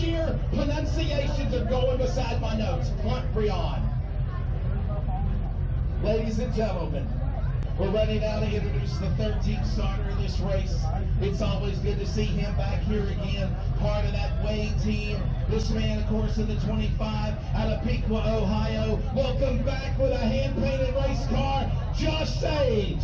year, pronunciations are going beside my notes. Front Brion. Ladies and gentlemen, we're ready now to introduce the 13th starter of this race. It's always good to see him back here again, part of that Wayne team. This man, of course, in the 25 out of Piqua, Ohio. Welcome back with a hand-painted race car, Josh Sage.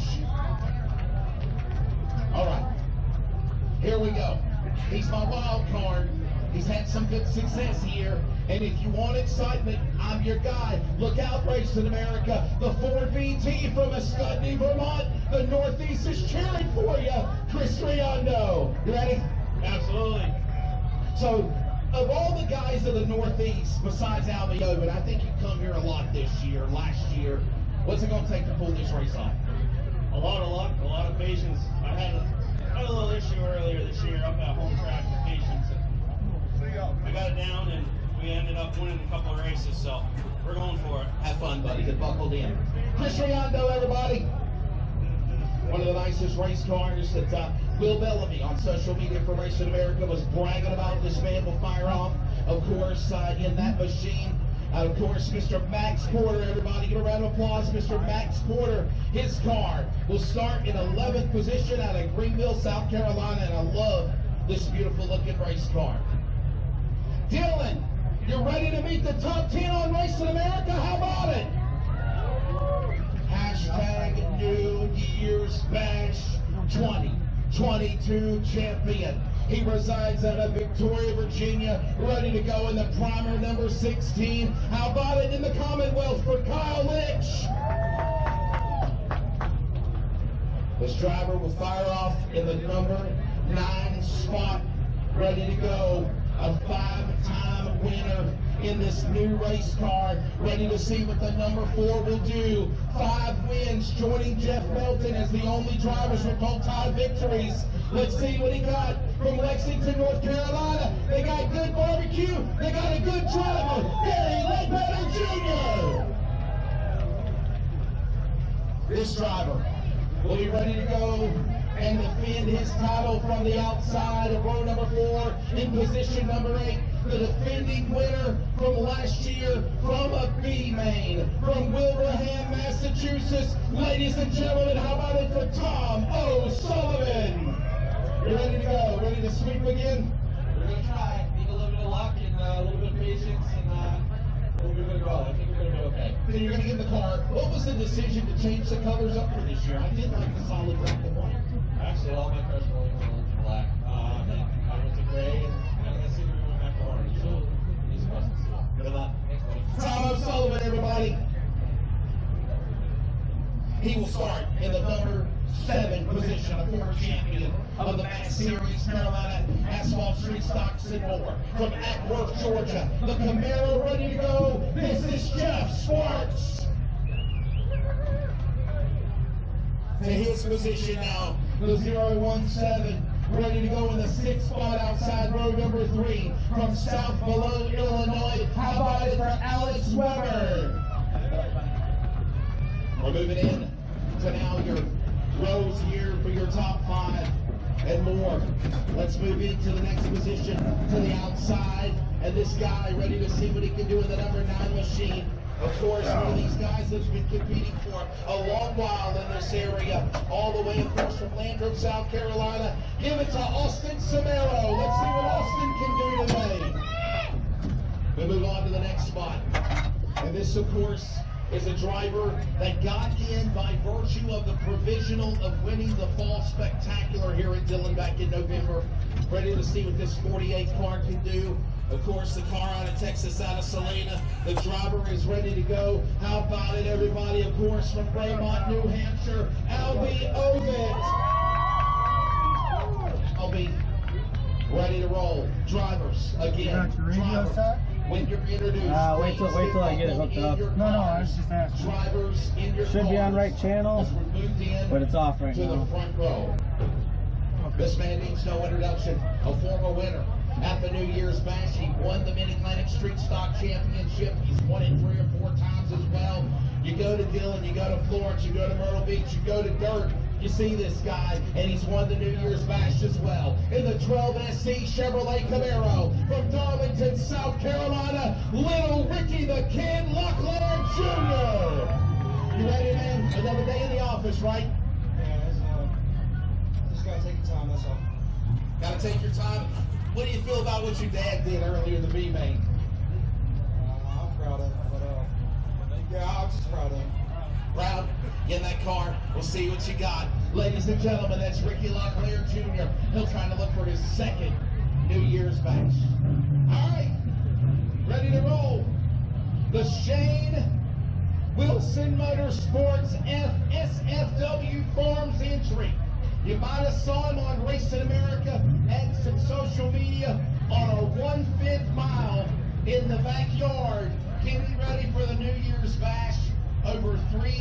All right, here we go. He's my wild card. He's had some good success here. And if you want excitement, I'm your guy. Look out, Racing America. The Ford VT from Ascutney, Vermont. The Northeast is cheering for you. Chris Riondo. You ready? Absolutely. So, of all the guys of the Northeast, besides Albie Oven, I think you've come here a lot this year, last year. What's it going to take to pull this race off? A lot of luck, a lot of patience. I had a little issue earlier this year up at home track with patience. I got it down and we ended up winning a couple of races, so we're going for it. Have fun, buddy. Get buckled in. Chris Riondo, everybody. One of the nicest race cars that Will Bellamy on social media for Racing America was bragging about. This man will fire off, of course, in that machine. Of course, Mr. Max Porter, everybody, give a round of applause. Mr. Max Porter, his car will start in 11th position out of Greenville, South Carolina, and I love this beautiful looking race car. Dylan, you're ready to meet the top 10 on Racing America? How about it? Hashtag New Year's Bash 2022 champion. He resides out of Victoria, Virginia, ready to go in the primer number 16. How about it in the Commonwealth for Kyle Litch? This driver will fire off in the number 9 spot, ready to go. A 5-time winner in this new race car, ready to see what the number 4 will do. 5 wins, joining Jeff Melton as the only drivers with multi victories. Let's see what he got from Lexington, North Carolina. They got good barbecue. They got a good driver, Gary Ledbetter Jr. This driver will be ready to go and defend his title from the outside of row number 4 in position number 8. The defending winner from last year from a B main from Wilbraham, Massachusetts. Ladies and gentlemen, how about it for Tom O'Sullivan? You ready to go? Ready to sweep again? We're going to try. Need a little bit of luck and a little bit of patience and we're going to roll. I think we're going to do okay. Then you're going to give the car. What was the decision to change the colors up for this year? I did like the solid black and white. Actually, all my cars were only black. I went to gray and I'm going to see if we went back to orange. So, these questions. Good luck. Thanks, buddy. Tom O'Sullivan, everybody. He will start in the number 7 position, a former champion of the Max Series, Carolina Asphalt Street Stocks and more. From Atworth, Georgia, the Camaro ready to go. This is Jeff Sparks. To his position now, the 017, ready to go in the 6th spot outside row number 3 from South Below, Illinois. How about it for Alex Weber? We're moving in to now your rows here for your top 5 and more. Let's move into the next position to the outside. And this guy ready to see what he can do in the number 9 machine. Of course, one of these guys that's been competing for a long while in this area, all the way, of course, from Landrum, South Carolina. Give it to Austin Samaro. Let's see what Austin can do today. We move on to the next spot. And this, of course, is a driver that got in by virtue of the provisional of winning the Fall Spectacular here at Dillon back in November. Ready to see what this 48 car can do. Of course, the car out of Texas, out of Salina. The driver is ready to go. How about it, everybody? Of course, from Fremont, New Hampshire, Albie Ovitt. Albie, ready to roll. Drivers, again. Driver. When you're introduced, wait till I get it hooked up. No, I was just asking. Drivers in your Should be on right channel, but it's off right to now. the front row. This man needs no introduction. A former winner at the New Year's Bash. He won the Mid-Atlantic Street Stock Championship. He's won it 3 or 4 times as well. You go to Dillon, you go to Florence, you go to Myrtle Beach, you go to Dirt. You see this guy, and he's won the New Year's Bash as well. In the 12 SC Chevrolet Camaro from Darlington, Little Ricky the Kid Locklear Jr. You ready, man? Another day in the office, right? Yeah, just gotta take your time, that's all. Gotta take your time. What do you feel about what your dad did earlier in the B-Main? I'm proud of him, but yeah, I'm just proud of him. Proud? Get in that car. We'll see what you got. Ladies and gentlemen, that's Ricky Locklear Jr. He'll try to look for his second New Year's bash. All right. Ready to roll. The Shane Wilson Motorsports FSFW Farms entry. You might have saw him on Racing America and some social media on a 1/5 mile in the backyard. Getting ready for the New Year's bash. Over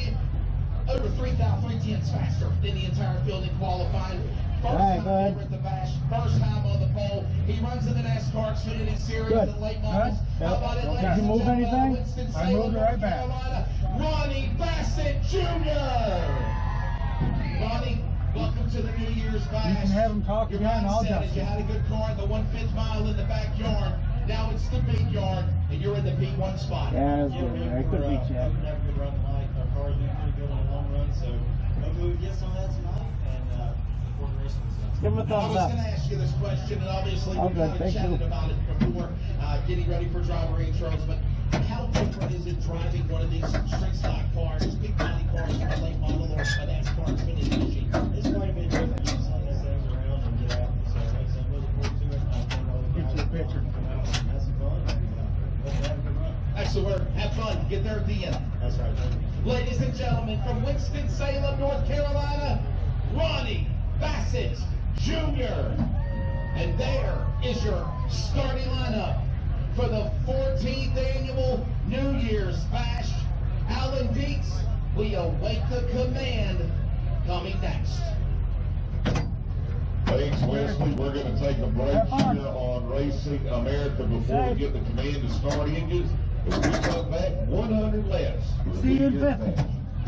3,000 faster than the entire field in qualifying. First time ever at the bash, first time on the pole. He runs in the NASCAR Xfinity Series and late models. How about it, ladies Did you move and gentlemen, anything? Winston-Salem, I moved it right North back. Carolina, Ronnie Bassett Jr. Ronnie, welcome to the New Year's bash. You can have him talk Your again, I'll mindset is just- you had a good car in the 1/5 mile in the backyard. Now it's the big yard, and you're in the P1 spot. Yeah, that's Yeah, good. I could beat you. Hoping to have a good run tonight. Our car's been pretty good on the long run, so hopefully we get some of that tonight and look forward to racing this. Give him a I thumbs was up. going to ask you this question, and obviously Oh, we good. kind of Thank chatted you. about it before, getting ready for driver intros, but how different is it driving one of these street stock cars, big body cars, a late model, or a NASCAR Xfinity machine? It's quite a bit different. You can sling these things around and get out. So like I said, I'm looking forward to it. I think all the Get guys you a will picture. come out and have some fun and hope to have a good run. Excellent. Have fun. Get there at the end. That's right. Thank you. Ladies and gentlemen, from Winston-Salem, North Carolina, Ronnie Bassett Jr. And there is your starting lineup for the 14th annual New Year's Bash. Alan Dietz, we await the command coming next. Thanks, Wesley. We're going to take a break Have fun. here on Racing America before we get the command to start engines. As we come back, 100 laps. for the See you in New Year's 50. Bash.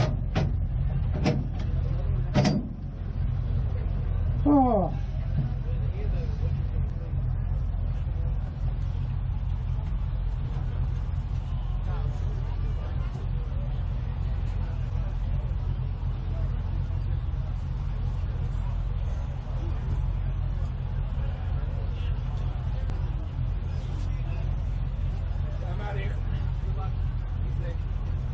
Oh. I'm out of here. Good luck. Be safe.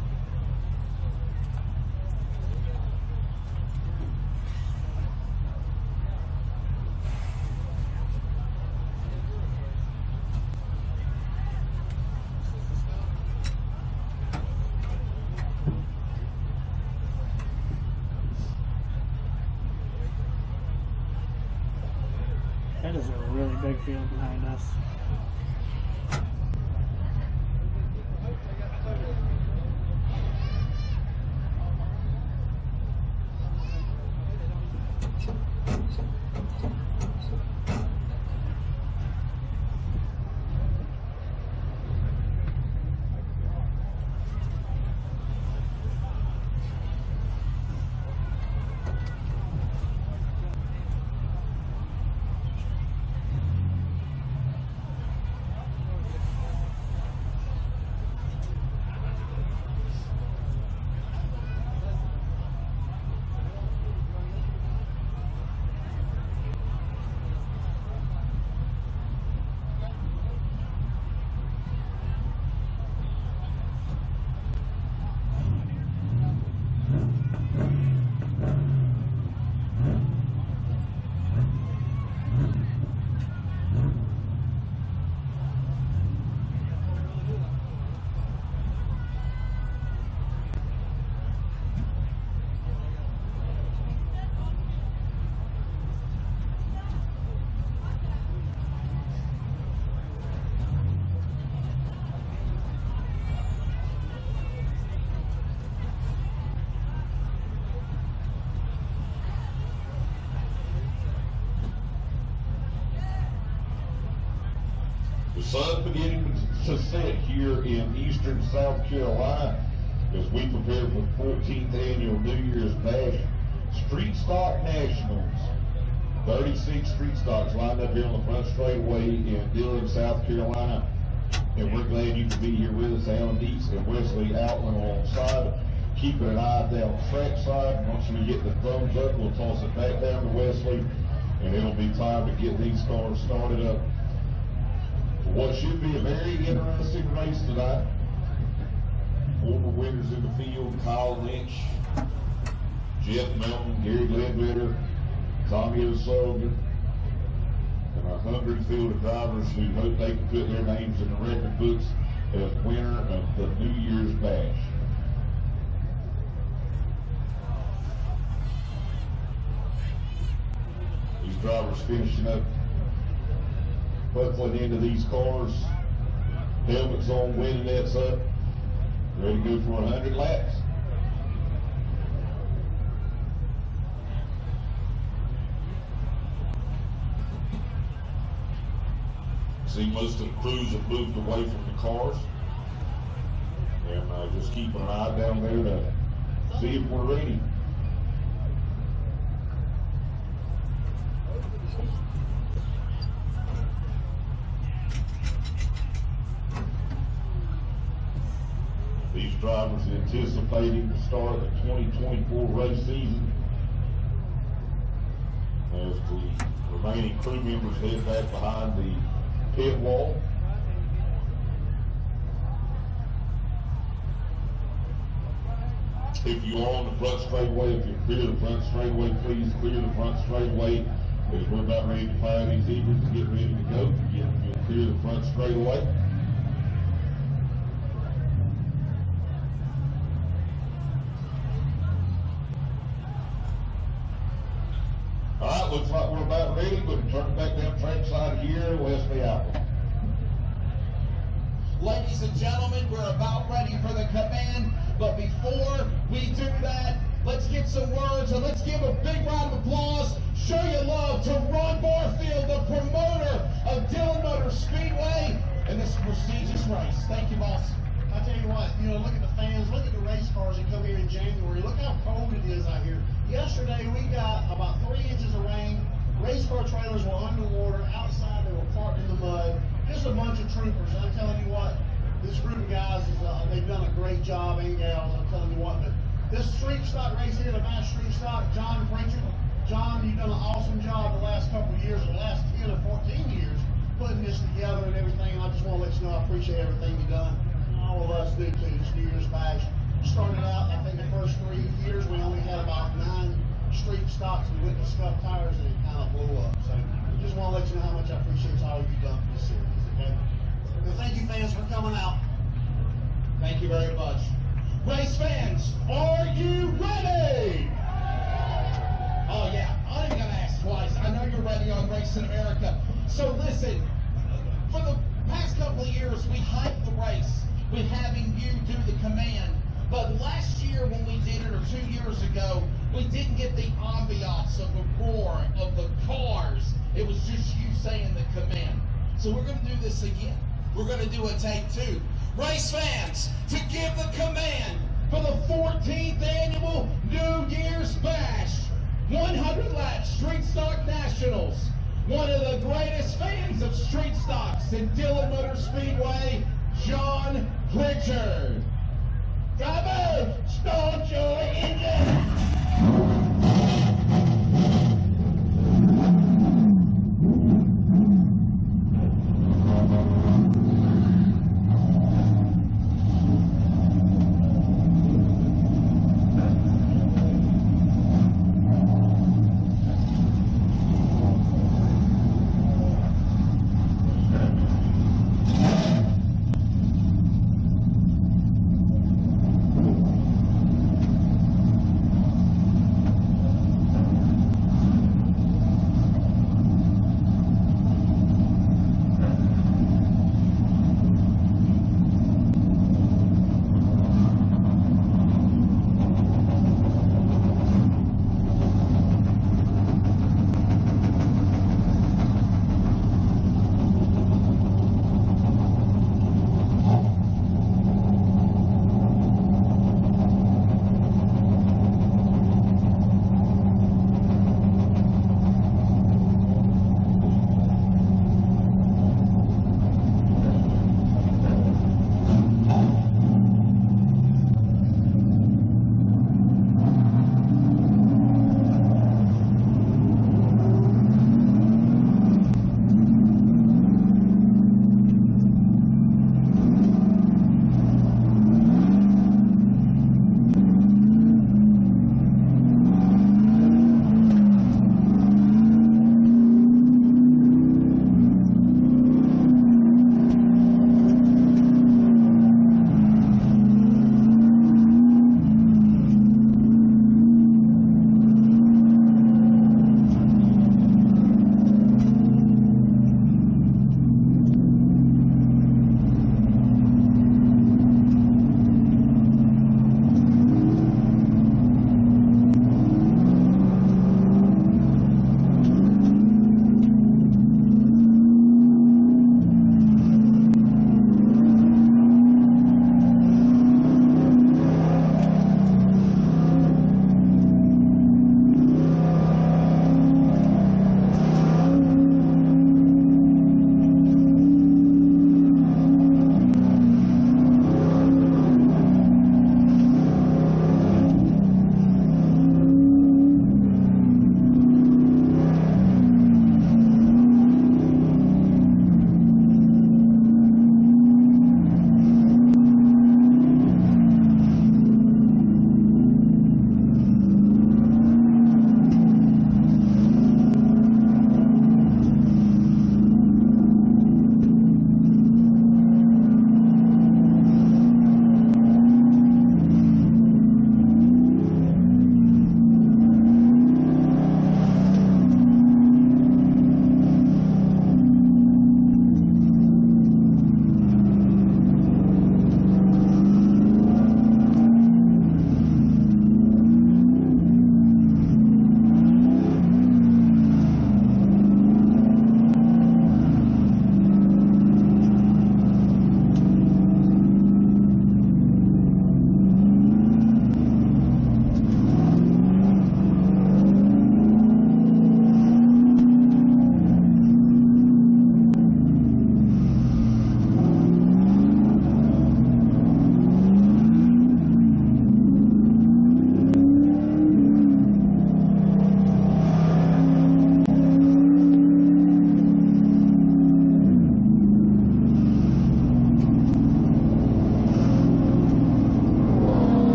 That is a really big field behind us. The sun's beginning to set here in eastern South Carolina as we prepare for the 14th annual New Year's Bash. Street Stock Nationals. 36 street stocks lined up here on the front straightaway in Dillon, South Carolina. And we're glad you can be here with us. Alan Dietz and Wesley Outland alongside, keeping an eye down trackside. Once we get the thumbs up, we'll toss it back down to Wesley, and it'll be time to get these cars started up for what should be a very interesting race tonight. Former winners in the field: Kyle Lynch, Jeff Melton, Gary Ledbetter, Tommy O'Sullivan, and 100 field of drivers who hope they can put their names in the record books as winner of the New Year's Bash. These drivers finishing up, buckling into these cars, helmets on, winning nets up, ready to go for 100 laps. See, most of the crews have moved away from the cars, and just keeping an eye down there to see if we're ready. These drivers anticipating the start of the 2024 race season as the remaining crew members head back behind the pit wall. If you are on the front straightaway, if you're clear the front straightaway, please clear the front straightaway, as we're about ready to fire these zebras to get ready to go. Again, if you'll clear the front straightaway. All right, looks like we're about ready. We'll turn back down trackside here, Wesley Outland. Ladies and gentlemen, we're about ready for the command, but before we do that, let's get some words and let's give a big round of applause. Show your love to Ron Barfield, the promoter of Dillon Motor Speedway, in this prestigious race. Thank you, boss. I tell you what, look at the fans, look at the race cars that come here in January. Look how cold it is out here. Yesterday we got about 3 inches of rain. Race car trailers were underwater. Outside they were parked in the mud. Just a bunch of troopers. I'm telling you what, this group of guys, they've done a great job, and gals, I'm telling you what. But this street stock race here, the Bash Street Stock, John Pritchard. John, you've done an awesome job the last couple of years, the last 10 or 14 years, putting this together and everything. And I just want to let you know I appreciate everything you've done. All of us do too. This New Year's Bash started out, I think the first 3 years we only had about 9 street stocks and with the scuffed tires, and it kind of blew up. So just want to let you know how much I appreciate all you've done for this series. Okay? And thank you, fans, for coming out. Thank you very much. Race fans, are you ready? Oh yeah, I ain't gonna ask twice. I know you're ready on Racing America. So listen, for the past couple of years, we hyped the race with having you do the command. But last year when we did it, or 2 years ago, we didn't get the ambiance of the roar of the cars. It was just you saying the command. So we're going to do this again. We're going to do a take 2. Race fans, to give the command for the 14th annual New Year's Bash 100 lap Street Stock Nationals. One of the greatest fans of street stocks in Dillon Motor Speedway, John Pritchard. Driver, start your engine.